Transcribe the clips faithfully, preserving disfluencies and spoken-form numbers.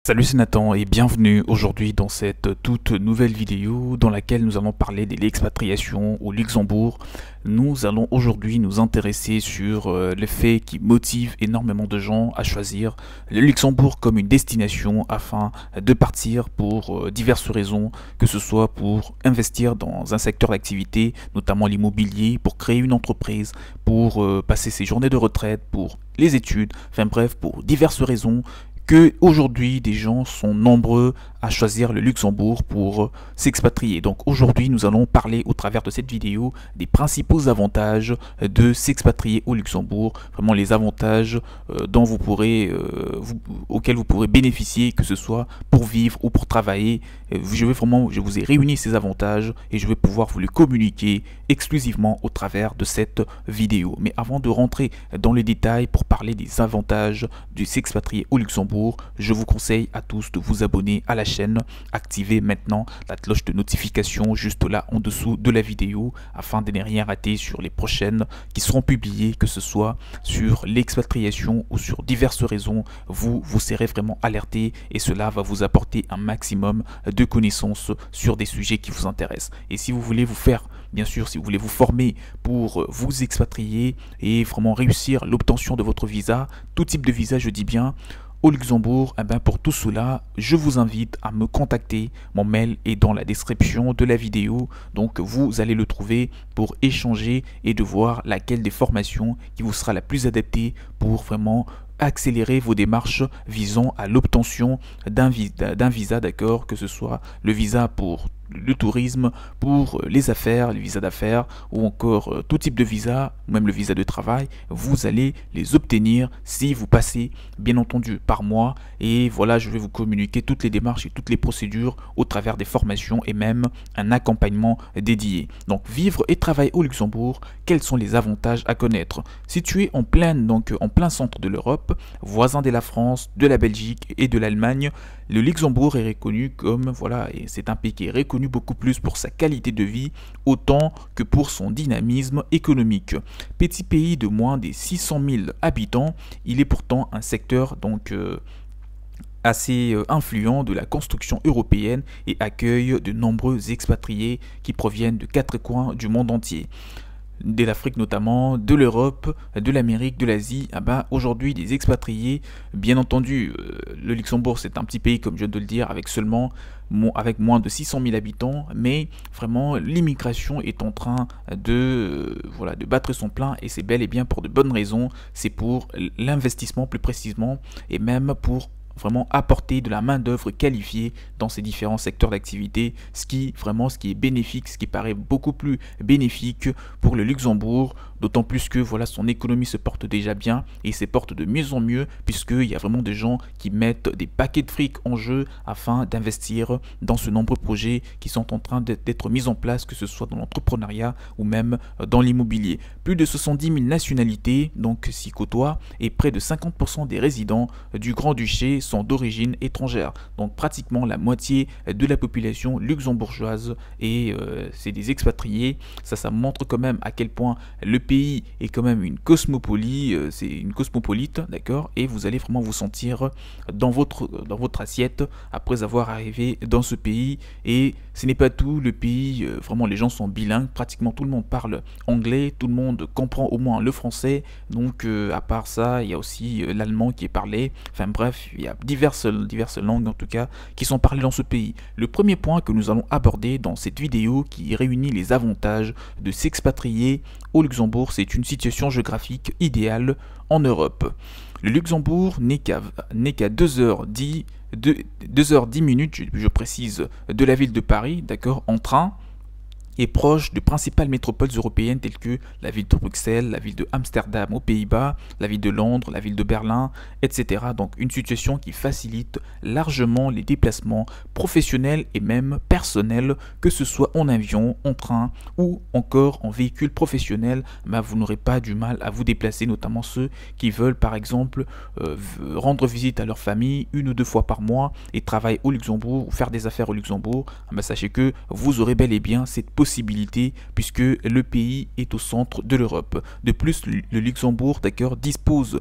Salut, c'est Nathan et bienvenue aujourd'hui dans cette toute nouvelle vidéo dans laquelle nous allons parler de l'expatriation au Luxembourg. Nous allons aujourd'hui nous intéresser sur euh, le fait qui motive énormément de gens à choisir le Luxembourg comme une destination afin de partir pour euh, diverses raisons, que ce soit pour investir dans un secteur d'activité, notamment l'immobilier, pour créer une entreprise, pour euh, passer ses journées de retraite, pour les études, enfin bref, pour diverses raisons que aujourd'hui des gens sont nombreux à choisir le Luxembourg pour s'expatrier. Donc aujourd'hui nous allons parler au travers de cette vidéo des principaux avantages de s'expatrier au Luxembourg, vraiment les avantages euh, dont vous pourrez, euh, vous, auxquels vous pourrez bénéficier, que ce soit pour vivre ou pour travailler. Je vais vraiment, je vous ai réuni ces avantages et je vais pouvoir vous les communiquer exclusivement au travers de cette vidéo. Mais avant de rentrer dans les détails pour parler des avantages de s'expatrier au Luxembourg, je vous conseille à tous de vous abonner à la chaîne, activez maintenant la cloche de notification juste là en dessous de la vidéo afin de ne rien rater sur les prochaines qui seront publiées, que ce soit sur l'expatriation ou sur diverses raisons. Vous, vous serez vraiment alerté et cela va vous apporter un maximum de connaissances sur des sujets qui vous intéressent. Et si vous voulez vous faire, bien sûr, si vous voulez vous former pour vous expatrier et vraiment réussir l'obtention de votre visa, tout type de visa, je dis bien, au Luxembourg, eh ben pour tout cela, je vous invite à me contacter. Mon mail est dans la description de la vidéo, donc vous allez le trouver pour échanger et de voir laquelle des formations qui vous sera la plus adaptée pour vraiment accélérer vos démarches visant à l'obtention d'un visa, d'un visa, d'accord, que ce soit le visa pour le tourisme, pour les affaires, les visas d'affaires ou encore euh, tout type de visa, même le visa de travail, vous allez les obtenir si vous passez bien entendu par moi. Et voilà, je vais vous communiquer toutes les démarches et toutes les procédures au travers des formations et même un accompagnement dédié. Donc vivre et travailler au Luxembourg, quels sont les avantages à connaître? Situé en plein, donc, en plein centre de l'Europe, voisin de la France, de la Belgique et de l'Allemagne, le Luxembourg est reconnu comme, voilà, et c'est un pays qui est reconnu beaucoup plus pour sa qualité de vie autant que pour son dynamisme économique. Petit pays de moins de six cent mille habitants, il est pourtant un secteur donc euh, assez euh, influent de la construction européenne et accueille de nombreux expatriés qui proviennent de quatre coins du monde entier. De l'Afrique notamment, de l'Europe, de l'Amérique, de l'Asie. Ah ben, aujourd'hui des expatriés, bien entendu, euh, le Luxembourg c'est un petit pays comme je viens de le dire avec seulement avec moins de six cent mille habitants, mais vraiment l'immigration est en train de, euh, voilà, de battre son plein et c'est bel et bien pour de bonnes raisons. C'est pour l'investissement plus précisément et même pour vraiment apporter de la main d'œuvre qualifiée dans ces différents secteurs d'activité, ce qui vraiment ce qui est bénéfique, ce qui paraît beaucoup plus bénéfique pour le Luxembourg, d'autant plus que voilà son économie se porte déjà bien et se porte de mieux en mieux puisqu'il y a vraiment des gens qui mettent des paquets de fric en jeu afin d'investir dans ce nombreux projets qui sont en train d'être mis en place, que ce soit dans l'entrepreneuriat ou même dans l'immobilier. Plus de soixante-dix mille nationalités donc s'y côtoient et près de cinquante pour cent des résidents du Grand-Duché sont d'origine étrangère. Donc pratiquement la moitié de la population luxembourgeoise et euh, c'est des expatriés. Ça, ça montre quand même à quel point le pays est quand même une cosmopolie, euh, c'est une cosmopolite, d'accord, et vous allez vraiment vous sentir dans votre, dans votre assiette après avoir arrivé dans ce pays. Et ce n'est pas tout, le pays, euh, vraiment les gens sont bilingues, pratiquement tout le monde parle anglais, tout le monde comprend au moins le français, donc euh, à part ça, il y a aussi euh, l'allemand qui est parlé, enfin bref, il y a diverses, diverses langues en tout cas qui sont parlées dans ce pays. Le premier point que nous allons aborder dans cette vidéo qui réunit les avantages de s'expatrier au Luxembourg, c'est une situation géographique idéale en Europe. Le Luxembourg n'est qu'à n'est qu'à deux heures dix minutes, je, je précise, de la ville de Paris, d'accord, en train, est proche de principales métropoles européennes telles que la ville de Bruxelles, la ville de Amsterdam aux Pays-Bas, la ville de Londres, la ville de Berlin, et cetera. Donc une situation qui facilite largement les déplacements professionnels et même personnels, que ce soit en avion, en train ou encore en véhicule professionnel. Ben, vous n'aurez pas du mal à vous déplacer, notamment ceux qui veulent par exemple euh, rendre visite à leur famille une ou deux fois par mois et travailler au Luxembourg ou faire des affaires au Luxembourg. Ben, sachez que vous aurez bel et bien cette possibilité possibilités puisque le pays est au centre de l'Europe. De plus, le Luxembourg d'accord dispose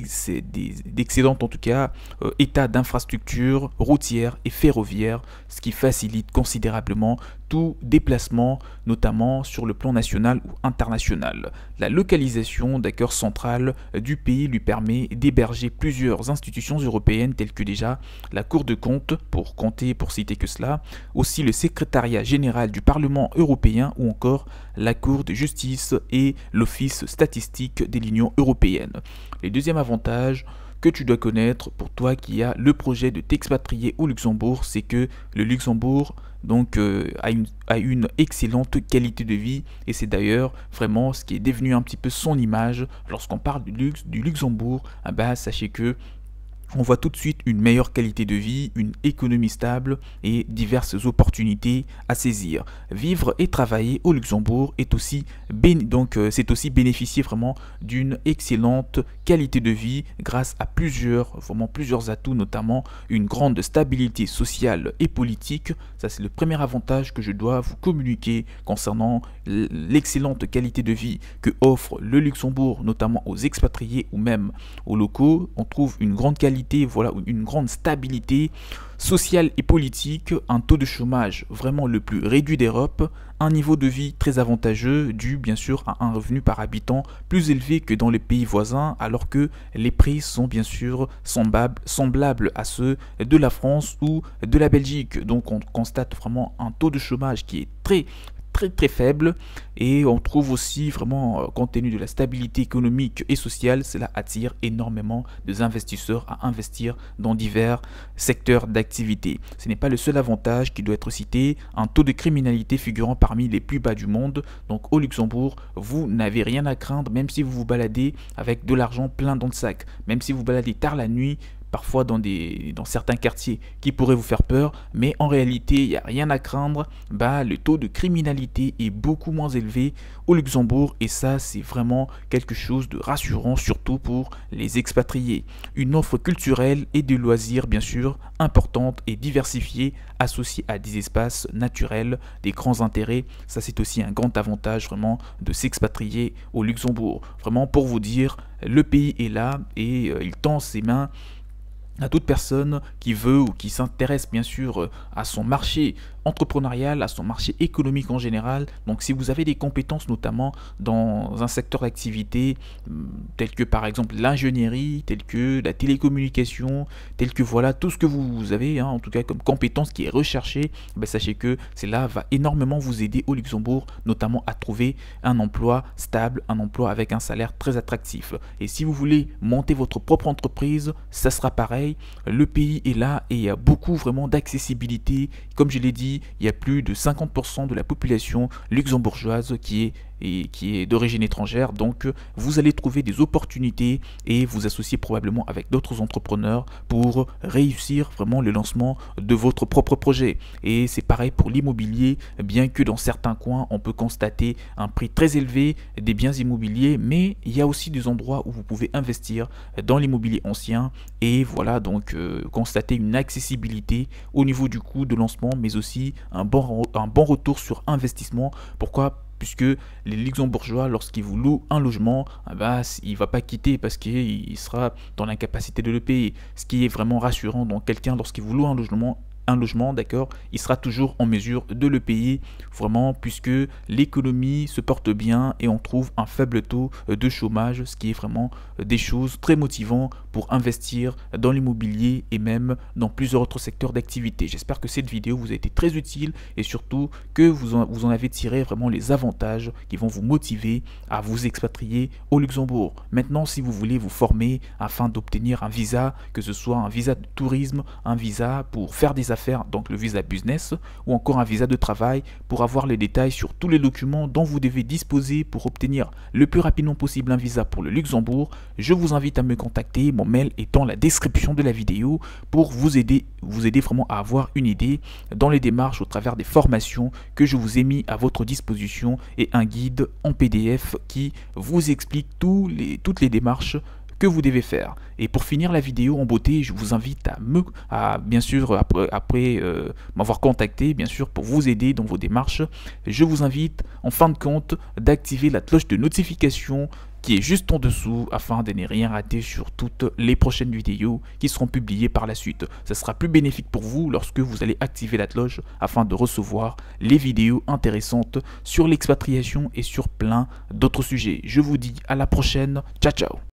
d'excellents en tout cas euh, états d'infrastructures routières et ferroviaires, ce qui facilite considérablement tout déplacement, notamment sur le plan national ou international. La localisation d'accord centrale du pays lui permet d'héberger plusieurs institutions européennes telles que déjà la Cour de compte, pour compter, pour citer que cela, aussi le secrétariat général du Parlement européen ou encore la Cour de justice et l'Office statistique de l'Union européenne. Le deuxième avantage que tu dois connaître pour toi qui a le projet de t'expatrier au Luxembourg, c'est que le Luxembourg donc euh, a, une, a une excellente qualité de vie et c'est d'ailleurs vraiment ce qui est devenu un petit peu son image. Lorsqu'on parle du, luxe, du Luxembourg, eh ben, sachez que on voit tout de suite une meilleure qualité de vie, une économie stable et diverses opportunités à saisir. Vivre et travailler au Luxembourg est aussi donc euh, c'est aussi bénéficier vraiment d'une excellente qualité de vie grâce à plusieurs vraiment plusieurs atouts, notamment une grande stabilité sociale et politique. Ça c'est le premier avantage que je dois vous communiquer concernant l'excellente qualité de vie que offre le Luxembourg, notamment aux expatriés ou même aux locaux. On trouve une grande qualité voilà, une grande stabilité sociale et politique, un taux de chômage vraiment le plus réduit d'Europe, un niveau de vie très avantageux dû bien sûr à un revenu par habitant plus élevé que dans les pays voisins, alors que les prix sont bien sûr semblables, semblables à ceux de la France ou de la Belgique. Donc on constate vraiment un taux de chômage qui est très très très faible et on trouve aussi vraiment compte tenu de la stabilité économique et sociale, cela attire énormément des investisseurs à investir dans divers secteurs d'activité. Ce n'est pas le seul avantage qui doit être cité, un taux de criminalité figurant parmi les plus bas du monde. Donc au Luxembourg, vous n'avez rien à craindre même si vous vous baladez avec de l'argent plein dans le sac, même si vous baladez tard la nuit, parfois dans, des, dans certains quartiers qui pourraient vous faire peur, mais en réalité, il n'y a rien à craindre. Bah, le taux de criminalité est beaucoup moins élevé au Luxembourg et ça, c'est vraiment quelque chose de rassurant, surtout pour les expatriés. Une offre culturelle et de loisirs, bien sûr, importante et diversifiée, associée à des espaces naturels, des grands intérêts. Ça, c'est aussi un grand avantage vraiment de s'expatrier au Luxembourg. Vraiment, pour vous dire, le pays est là et euh, il tend ses mains à toute personne qui veut ou qui s'intéresse bien sûr à son marché entrepreneurial, à son marché économique en général. Donc si vous avez des compétences notamment dans un secteur d'activité tel que par exemple l'ingénierie, tel que la télécommunication, tel que voilà tout ce que vous avez hein, en tout cas comme compétence qui est recherchée, ben, sachez que cela va énormément vous aider au Luxembourg, notamment à trouver un emploi stable, un emploi avec un salaire très attractif. Et si vous voulez monter votre propre entreprise, ça sera pareil. Le pays est là et il y a beaucoup vraiment d'accessibilité. Comme je l'ai dit, il y a plus de cinquante pour cent de la population luxembourgeoise qui est et qui est d'origine étrangère, donc vous allez trouver des opportunités et vous associer probablement avec d'autres entrepreneurs pour réussir vraiment le lancement de votre propre projet. Et c'est pareil pour l'immobilier, bien que dans certains coins on peut constater un prix très élevé des biens immobiliers, mais il y a aussi des endroits où vous pouvez investir dans l'immobilier ancien et voilà donc euh, constater une accessibilité au niveau du coût de lancement, mais aussi un bon, un bon retour sur investissement. Pourquoi ? Puisque les luxembourgeois, lorsqu'ils vous louent un logement, bah, il ne va pas quitter parce qu'il sera dans l'incapacité de le payer. Ce qui est vraiment rassurant, donc quelqu'un, lorsqu'il vous loue un logement, un logement, d'accord, il sera toujours en mesure de le payer, vraiment, puisque l'économie se porte bien et on trouve un faible taux de chômage, ce qui est vraiment des choses très motivantes pour investir dans l'immobilier et même dans plusieurs autres secteurs d'activité. J'espère que cette vidéo vous a été très utile et surtout que vous en, vous en avez tiré vraiment les avantages qui vont vous motiver à vous expatrier au Luxembourg. Maintenant, si vous voulez vous former afin d'obtenir un visa, que ce soit un visa de tourisme, un visa pour faire des affaires, faire donc le visa business ou encore un visa de travail, pour avoir les détails sur tous les documents dont vous devez disposer pour obtenir le plus rapidement possible un visa pour le Luxembourg, je vous invite à me contacter. Mon mail est dans la description de la vidéo pour vous aider, vous aider vraiment à avoir une idée dans les démarches au travers des formations que je vous ai mis à votre disposition et un guide en P D F qui vous explique tous les, toutes les démarches que vous devez faire. Et pour finir la vidéo en beauté, je vous invite à me, à bien sûr après, après euh, m'avoir contacté, bien sûr pour vous aider dans vos démarches, je vous invite en fin de compte d'activer la cloche de notification qui est juste en dessous afin de ne rien rater sur toutes les prochaines vidéos qui seront publiées par la suite. Ça sera plus bénéfique pour vous lorsque vous allez activer la cloche afin de recevoir les vidéos intéressantes sur l'expatriation et sur plein d'autres sujets. Je vous dis à la prochaine, ciao ciao.